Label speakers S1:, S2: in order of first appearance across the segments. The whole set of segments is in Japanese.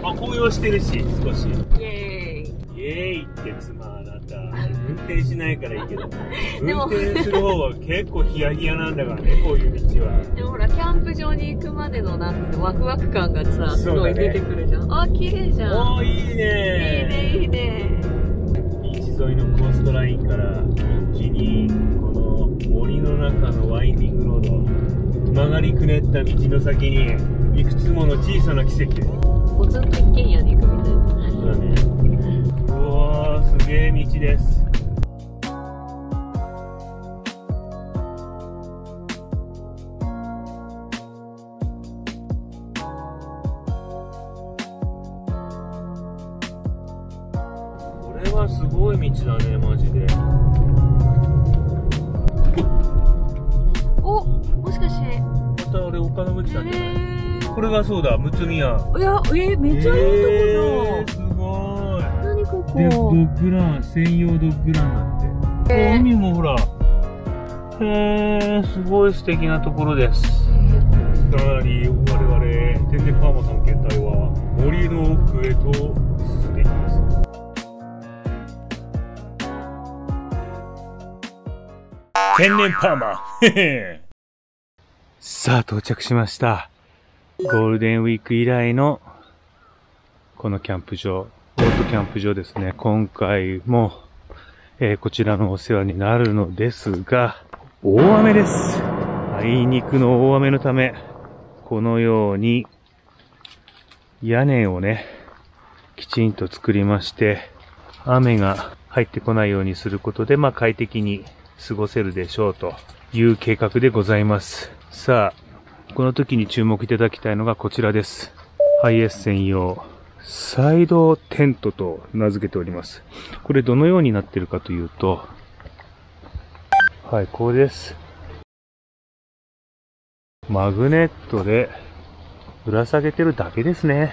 S1: あ、紅葉してるし、少し。
S2: イエーイ。
S1: イエーイって妻あなた。運転しないからいいけど。
S2: でも
S1: 運転する方は結構ヒヤヒヤなんだからね、こういう道は。
S2: でもほら、キャンプ場に行くまでのなんていうのワクワク感がさ、すごい出てくるじゃん。あ、綺麗じゃん。
S1: おー、いいね。
S2: いいね、いいね。
S1: ビーチ沿いのコーストラインから一気にこの森の中のワインディングロード、曲がりくねった道の先にいくつもの小さな奇跡。
S2: ポツンと一軒家に行くみたいな。
S1: そうだね。うわー、すげえ道です。これはすごい道だね、マジで。
S2: お、もしかして。
S1: また俺岡野口なんじゃない？これがそうだ、むつみや。
S2: いや、めっちゃいいとこ
S1: すごい。
S2: じゃん。何ここ。
S1: で、ドッグラン、専用ドッグランだって。海もほら。へー、すごい素敵なところです。さらに我々、天然パーマ探検隊は森の奥へと進んでいきます。天然パーマさあ、到着しました。ゴールデンウィーク以来のこのキャンプ場、オートキャンプ場ですね。今回も、こちらのお世話になるのですが、大雨です。あいにくの大雨のため、このように屋根をね、きちんと作りまして、雨が入ってこないようにすることで、快適に過ごせるでしょうという計画でございます。さあ、この時に注目いただきたいのがこちらです。ハイエース専用サイドテントと名付けております。これどのようになっているかというと、はい、これです。マグネットでぶら下げてるだけですね。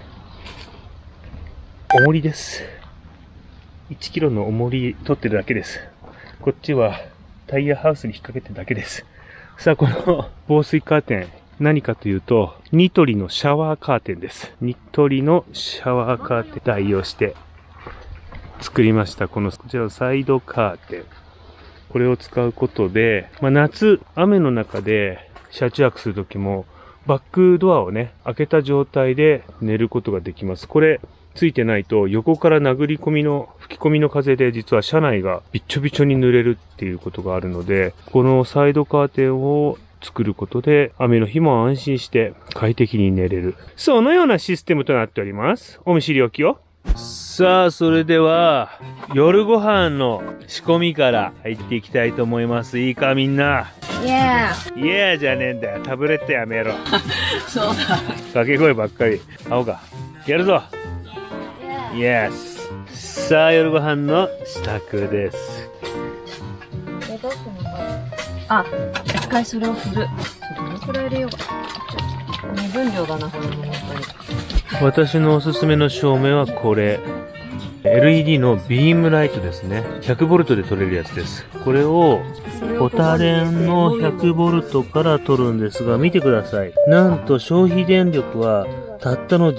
S1: 重りです。1キロの重り取ってるだけです。こっちはタイヤハウスに引っ掛けてるだけです。さあ、この防水カーテン、何かというと、ニトリのシャワーカーテンです。ニトリのシャワーカーテン代用して作りました。こちらのサイドカーテン。これを使うことで、夏、雨の中で車中泊するときも、バックドアをね、開けた状態で寝ることができます。これ、ついてないと横から吹き込みの風で実は車内がびっちょびちょに濡れるっていうことがあるので、このサイドカーテンを作ることで雨の日も安心して快適に寝れる。そのようなシステムとなっております。お見知りおきを。さあ、それでは夜ご飯の仕込みから入っていきたいと思います。いいかみんな。
S2: イエ
S1: イエーじゃねえんだよ。タブレットやめろ。
S2: そうだ。
S1: 掛け声ばっかり。会おうか。やるぞ。イエス。さあ、夜ご飯の支度です。
S2: どうするのかな。一回それを振る。どのくらい入れようか。目分量だな、これも本当に。
S1: 私のおすすめの照明はこれ。LED のビームライトですね。100V で撮れるやつです。これを、ホタレンの 100V から撮るんですが、見てください。なんと消費電力は、たったの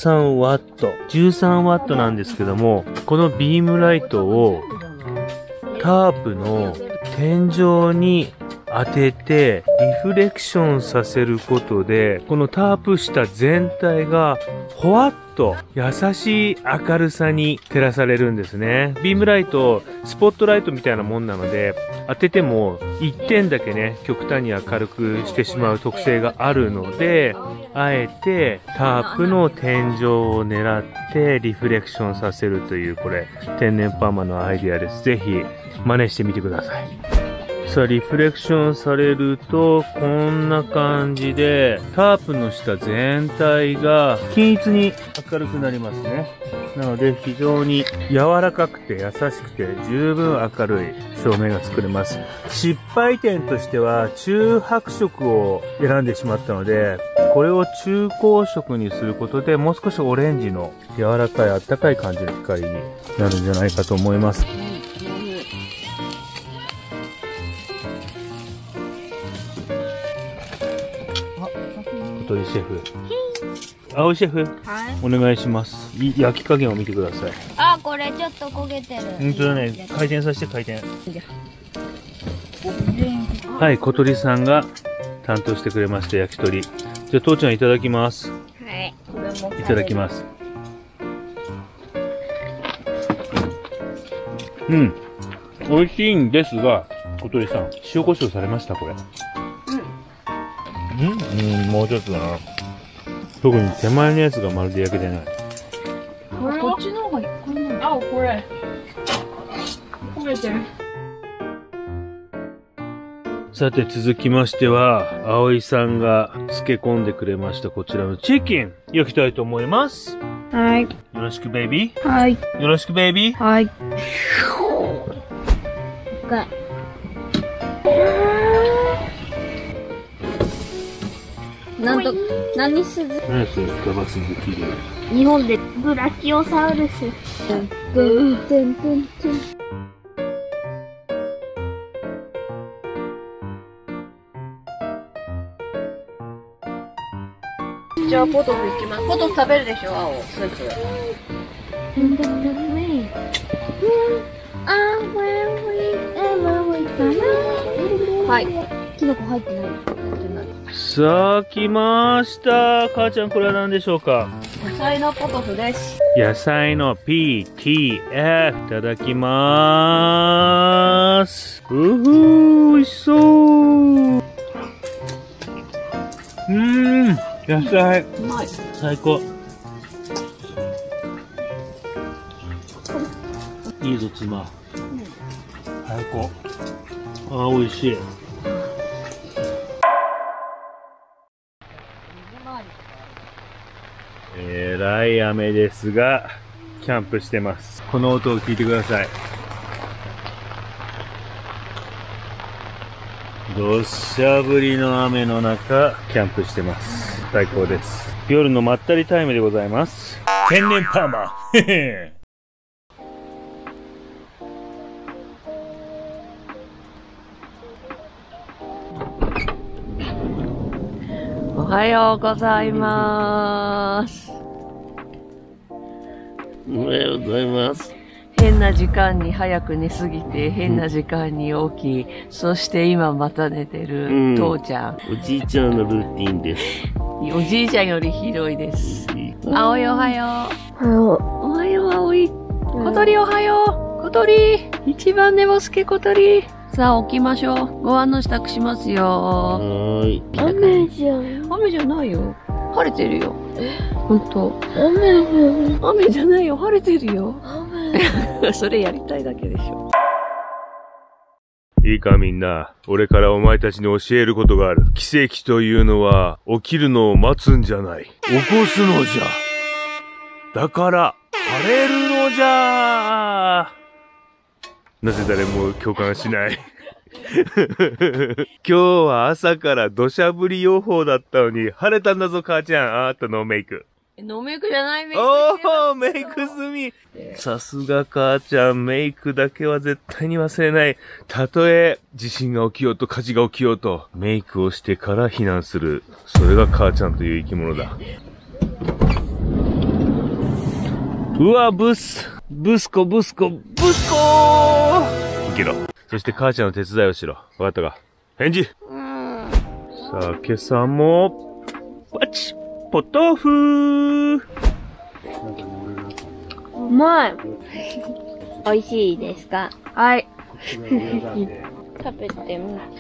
S1: 13W。13W なんですけども、このビームライトを、タープの天井に当ててリフレクションさせることで、このタープ下全体がほわっと優しい明るさに照らされるんですね。ビームライト、スポットライトみたいなもんなので、当てても一点だけね、極端に明るくしてしまう特性があるので、あえてタープの天井を狙ってリフレクションさせるという、これ天然パーマのアイデアです。ぜひ真似してみてください。さあ、リフレクションされると、こんな感じで、タープの下全体が均一に明るくなりますね。なので、非常に柔らかくて優しくて十分明るい照明が作れます。失敗点としては、中白色を選んでしまったので、これを中光色にすることで、もう少しオレンジの柔らかい、あったかい感じの光になるんじゃないかと思います。小鳥シェフ。 青井シェフ、
S2: はい。
S1: お願いします。焼き加減を見てください。
S2: あ、これちょっと焦げてる。
S1: 本当だね。回転させて回転。はい、小鳥さんが担当してくれました、焼き鳥。じゃあ、父ちゃんいただきます。
S2: はい。これも
S1: いただきます。うん。美味しいんですが、小鳥さん、塩コショウされましたこれ。もうちょっとだな。特に手前のやつがまるで焼けてない。
S2: こっちの方がいいかな。あ、これ。焦げてる。
S1: さて続きましては、葵さんが漬け込んでくれましたこちらのチキン、焼きたいと思います。
S2: はい。
S1: よろしくベイビー。
S2: はい。
S1: よろしくベイビー。
S2: はい。なんと、何鈴？
S1: 何それ、ガバスズキリ。
S2: 日本でブラキオサウルス。じゃあポトフいきます。ポトフ食べるでしょ、青スープ。はい。キノコ入ってない。
S1: さあ、来ました。母ちゃん、これは何でしょうか？
S2: 野菜のポトフです。
S1: 野菜の PTF。いただきまーす。美味しそう。野菜。
S2: うまい。
S1: 最高。いいぞ、妻。最高。ああ、美味しい。えらい雨ですが、キャンプしてます。この音を聞いてください。どしゃ降りの雨の中、キャンプしてます。最高です。夜のまったりタイムでございます。天然パーマ。
S2: おはようございます。
S1: おはようございます。
S2: 変な時間に早く寝すぎて、変な時間に起き、そして今また寝てる、父ちゃん。
S1: おじいちゃんのルーティンです。
S2: おじいちゃんよりひどいです。あおいおはよう。おはよう、あおい。小鳥おはよう。小鳥。一番寝ぼすけ小鳥。さあ起きましょう。ご飯の支度しますよ。
S1: はーい。
S2: 雨じゃん。雨じゃないよ。晴れてるよ。ほんと。雨じゃないよ。晴れてるよ。それやりたいだけでしょ。
S1: いいかみんな。俺からお前たちに教えることがある。奇跡というのは起きるのを待つんじゃない。起こすのじゃ。だから、晴れるのじゃ。なぜ誰も共感しない。今日は朝から土砂降り予報だったのに、晴れたんだぞ母ちゃん。あーったのメイク。
S2: ノーメイクじゃないメイク。
S1: おー、メイク済み。さすが母ちゃん、メイクだけは絶対に忘れない。たとえ地震が起きようと火事が起きようと、メイクをしてから避難する。それが母ちゃんという生き物だ。うわ、ブスコいけろ。そして母ちゃんの手伝いをしろ。わかったか？返事。さあ、今朝も、パチポトフ。
S2: うまい。美味しいですか？はい。食べてみて。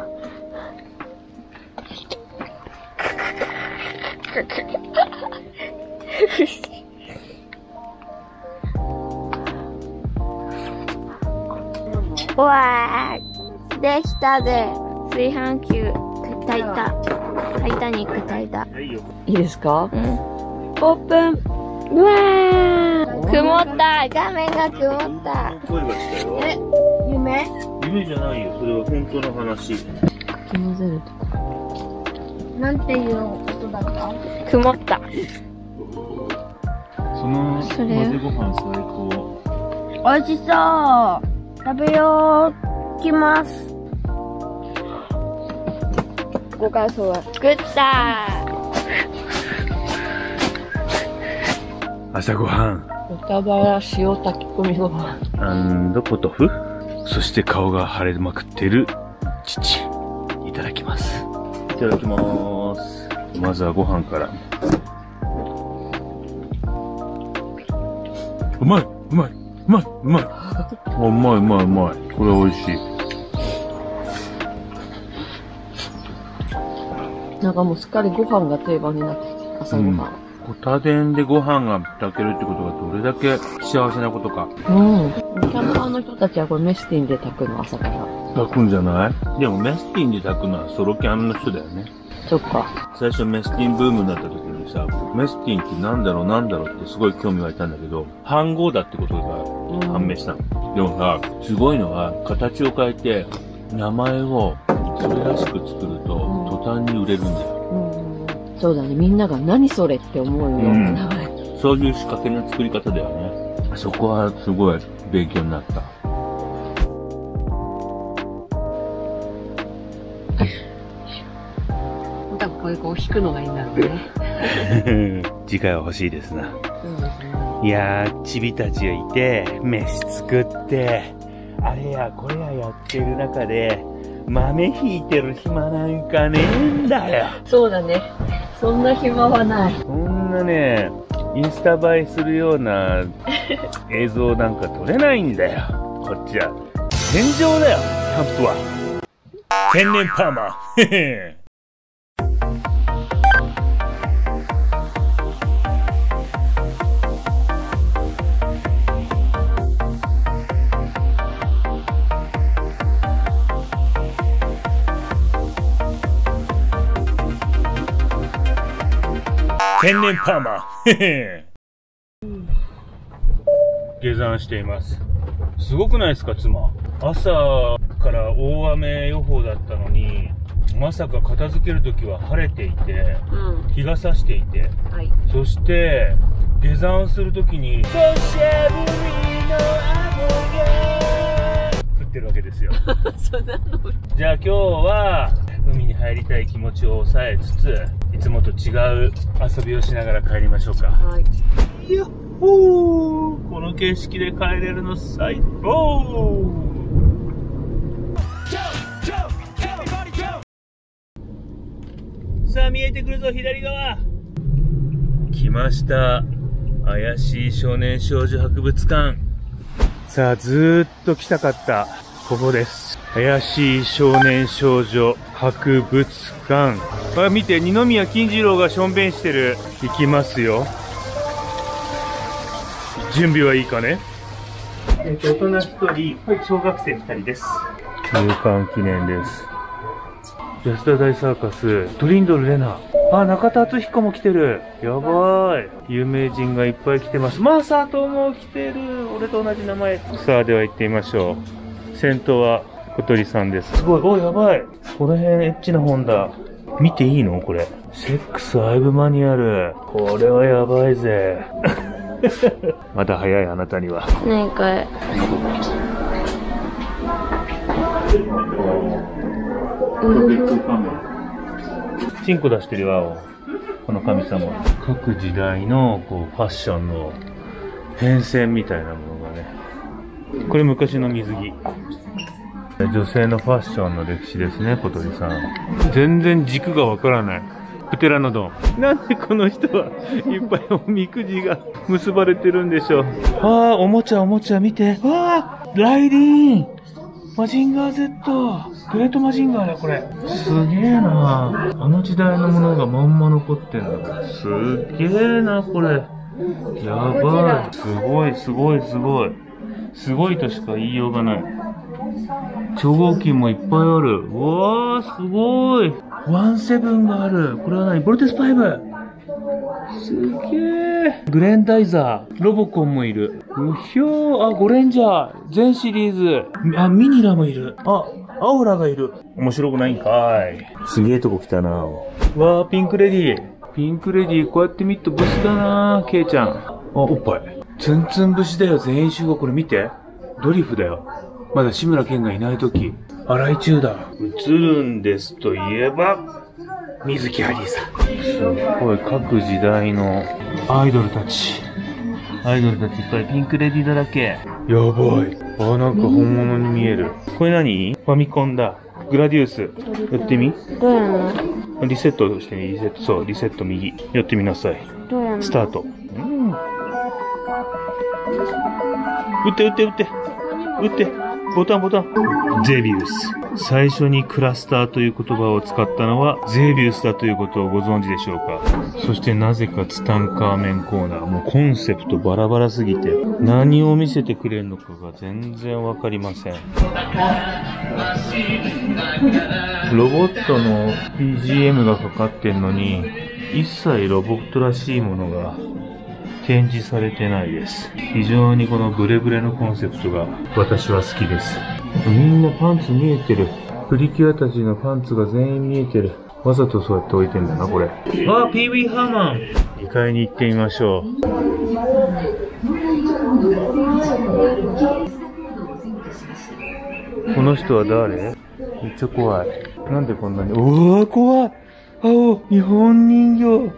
S2: わー、できたで。炊飯器炊いた。タイタニック炊いた。いいですか？うん。オープン。うわー、曇った。画面が曇った。
S1: 声がしたよ。
S2: 夢
S1: じゃないよ。それは本当の話。
S2: かき混ぜるとか。なんていう音だった？曇った。
S1: その混ぜご飯最高。
S2: 美味しそう。食べよう。いきます。ご感想は？作った。
S1: 朝ごはん。
S2: 豚バラ塩炊き込みご飯。
S1: ポトフ。そして顔が腫れまくってる父。いただきます。いただきます。まずはご飯から。うまい、うまい、うまい、うまい。うまい、うまい、うまい。これ美味しい。
S2: なんかもうすっかりご飯が定番になってきて、朝ごはん。
S1: ホタテンでご飯が炊けるってことがどれだけ幸せなことか。
S2: キャンパーの人たちはこれメスティンで炊くの、朝から。
S1: 炊くんじゃない？でもメスティンで炊くのはソロキャンの人だよね。
S2: そっか。
S1: 最初メスティンブームになった時にさ、メスティンってなんだろうってすごい興味湧いたんだけど、飯盒だってことが判明したの。でもさ、すごいのは形を変えて、名前をそれらしく作ると、途端に売れるんだよ。
S2: そうだね。みんなが何それって思うような名前。
S1: そういう仕掛けの作り方だよね。そこはすごい勉強になった。
S2: 多分こういうこう引くのがいいんだろうね。
S1: 次回は欲しいですな。いやー、チビたちがいて、飯作って、あれやこれややってる中で、豆引いてる暇なんかねえんだよ。
S2: そうだね。そんな暇はない。
S1: そんなね、インスタ映えするような映像なんか撮れないんだよ。こっちは。戦場だよ、キャンプは。天然パーマ。天然パーマ。下山しています。すごくないですか、妻。朝から大雨予報だったのに、まさか片付けるときは晴れていて、日が差していて、そして下山するときに土砂降りの雨が降ってるわけですよ。
S2: そんなの。
S1: じゃあ今日は海に入りたい気持ちを抑えつつ、いつもと違う遊びをしながら帰りましょうか。
S2: はい。
S1: やっほー、この景色で帰れるの最高。さあ見えてくるぞ、左側。来ました。怪しい少年少女博物館。さあずーっと来たかったここです。怪しい少年少女博物館。あ、見て、二宮金次郎がしょんべんしてる。行きますよ。準備はいいかね。大人1人、小学生2人です。休館記念です。安田大サーカス、トリンドルレナ。あ、中田敦彦も来てる。やばーい。有名人がいっぱい来てます。マサトも来てる。俺と同じ名前。さあ、では行ってみましょう。先頭は小鳥さんです。すごい。お、やばい。この辺エッチな本だ。見ていいのこれ。セックスアイブマニュアル。これはやばいぜ。まだ早い、あなたには。
S2: ねえ、これ。
S1: チンコ出してるよ、この神様。各時代のこうファッションの変遷みたいなものがね。これ昔の水着。女性のファッションの歴史ですね、小鳥さん。全然軸がわからない。プテラノドン。なんでこの人はいっぱいおみくじが結ばれてるんでしょう。ああ、おもちゃ見て。ああ、ライディーンマジンガー Z。グレートマジンガーだ、これ。すげえな。あの時代のものがまんま残ってんだ。すげえな、これ。やばい。すごい。すごいとしか言いようがない。超合金もいっぱいある。うわー、すごい。17がある。これは何？ボルテス 5。すげえ。グレンダイザー。ロボコンもいる。うひょー。あ、ゴレンジャー。全シリーズ。あ、ミニラもいる。あ、アオラがいる。面白くないんかーい。すげえとこ来たな。わー、ピンクレディ。こうやって見るとブスだなー、ケイちゃん。あ、おっぱい。ツンツン節だよ、全員集合。これ見て。ドリフだよ。まだ志村けんがいないとき。洗い中だ。映るんですといえば、水木ハリーさん。すごい、各時代のアイドルたち。 アイドルたちいっぱいピンクレディーだらけ。やばい。あ、なんか本物に見える。これ何？ファミコンだ。グラディウス。やってみ？
S2: どうやんの？
S1: リセットしてみ、リセット、そう、リセット右。やってみなさい。
S2: どうやんの？
S1: スタート。撃って、撃って、撃って。撃って。ボタン、ボタン。ゼビウス。最初にクラスターという言葉を使ったのはゼビウスだということをご存知でしょうか。そしてなぜかツタンカーメンコーナー。もうコンセプトバラバラすぎて何を見せてくれるのかが全然わかりません。ロボットの BGM がかかってんのに一切ロボットらしいものが展示されてないです。非常にこのブレブレのコンセプトが私は好きです。みんなパンツ見えてる。プリキュアたちのパンツが全員見えてる。わざとそうやって置いてんだな、これ。あ、ピーウィーハーマン。2階に行ってみましょう。この人は誰？めっちゃ怖い。なんでこんなに。うわ、怖い。青、日本人形。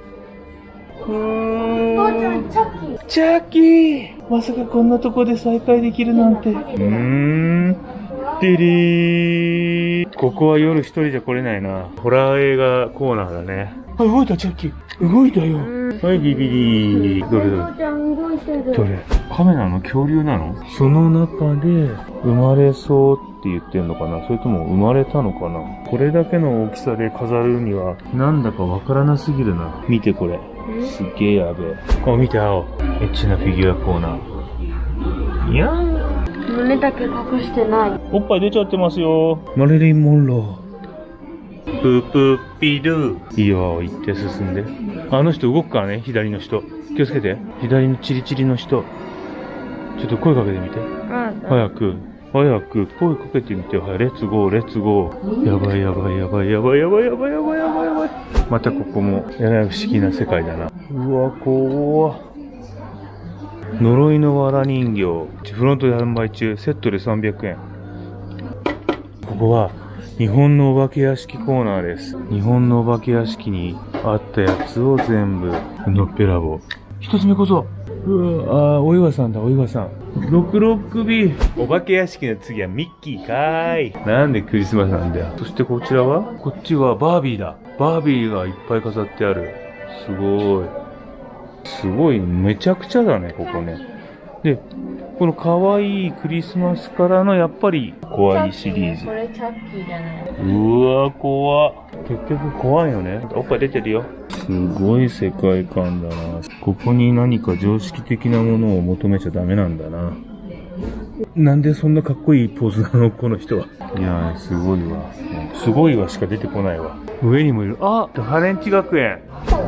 S1: チャッキー！まさかこんなとこで再会できるなんて。デリー。ここは夜一人じゃ来れないな。ホラー映画コーナーだね。あ、動いた、チャッキー。動いたよ。はい、ビビリー。どれどれ？どれ？カメラの恐竜なの？その中で生まれそうって言ってんのかな？それとも生まれたのかな？これだけの大きさで飾るにはなんだかわからなすぎるな。見てこれ。すげえやべえ。あ、見て、青。エッチなフィギュアコーナー。いやー。
S2: 胸だけ隠してない。
S1: おっぱい出ちゃってますよ。マリリン・モンロー。プープーピードゥ。いいよ、青。行って進んで。あの人動くからね、左の人。気をつけて。左のチリチリの人。ちょっと声かけてみて。早く。早く声かけてみてよ。はい、レッツゴー、レッツゴー。やばいやばいやばいやばいやばいやばいやばいやばいやばい。またここも、やら不思議な世界だな。うわ、怖っ。呪いの藁人形。フロントで販売中。セットで300円。ここは、日本のお化け屋敷コーナーです。日本のお化け屋敷にあったやつを全部、のっぺらぼう。一つ目こそ。お岩さんだ、お岩さん。ロクロックビー。お化け屋敷の次はミッキーかーい。なんでクリスマスなんだよ。そしてこちらは？こっちはバービーだ。バービーがいっぱい飾ってある。すごい。すごい、めちゃくちゃだね、ここね。で、この可愛いクリスマスからのやっぱり怖いシリーズ。
S2: これチャッキーじゃない？
S1: うわ、怖っ。結局怖いよね。おっぱい出てるよ。すごい世界観だな。ここに何か常識的なものを求めちゃダメなんだな。なんでそんなかっこいいポーズなのこの人は。いやー、すごいわ。すごいわしか出てこないわ。上にもいる。あ、ハレンチ学園。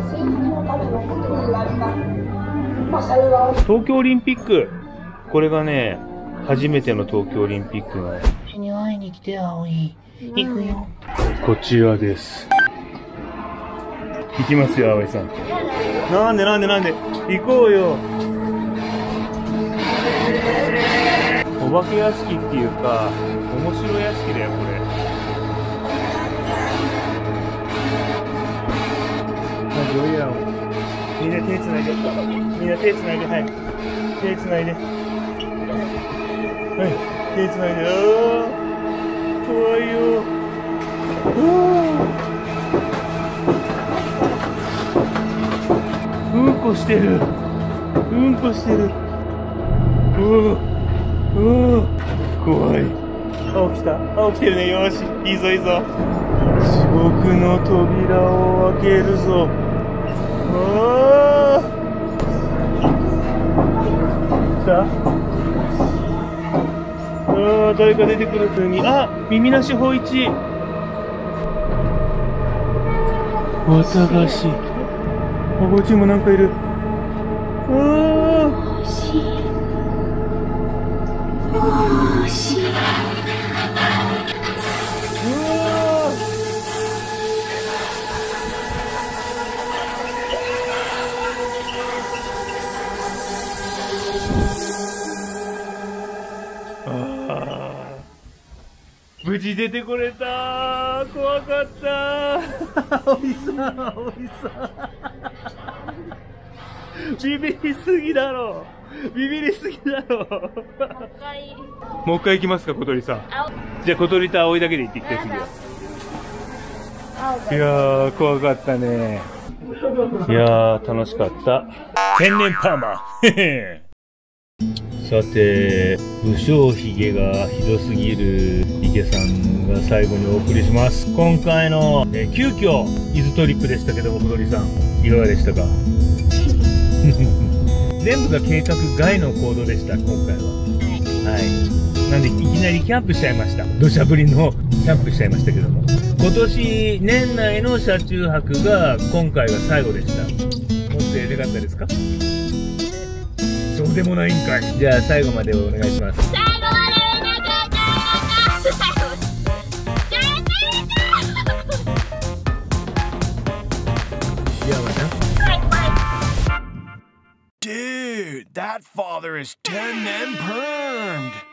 S1: 東京オリンピック。これがね、初めての東京オリンピックの。
S3: 私に会いに来て、葵。行くよ。
S1: こちらです。行きますよ、葵さん。なんで行こうよ。お化け屋敷っていうか、面白屋敷だよ、これ。はい、どうやろ。みんな手繋いで。みんな手繋いで、はい。手繋いで。はい、手繋いで。怖いよ。うんこしてる。うんこしてる。怖い。起きた。起きてるね。よし。いいぞいいぞ。地獄の扉を開けるぞ。来た？誰か出てくる風に。あ、耳なし芳一。綿菓子。あ、こっちもなんかいる。無事出てこれた。怖かった。葵さん。ビビりすぎだろ。 ビビりすぎだろ。もう一回行きますか、小鳥さん。じゃあ小鳥と葵だけで行ってきて、次は。いやー、怖かったね。いやー、楽しかった。天然パーマ。さて、武将髭がひどすぎる池さんが最後にお送りします。今回の、急遽伊豆トリップでしたけども、小鳥さんいかがでしたか？全部が計画外の行動でした、今回は。はい。なんでいきなりキャンプしちゃいました。土砂降りのキャンプしちゃいましたけども、今年年内の車中泊が今回が最後でした。もっとやりたかったですか？そうでもないんかい。じゃあ最後までお願いします。最後までお願いします。 Dude, that father is 10 and permed.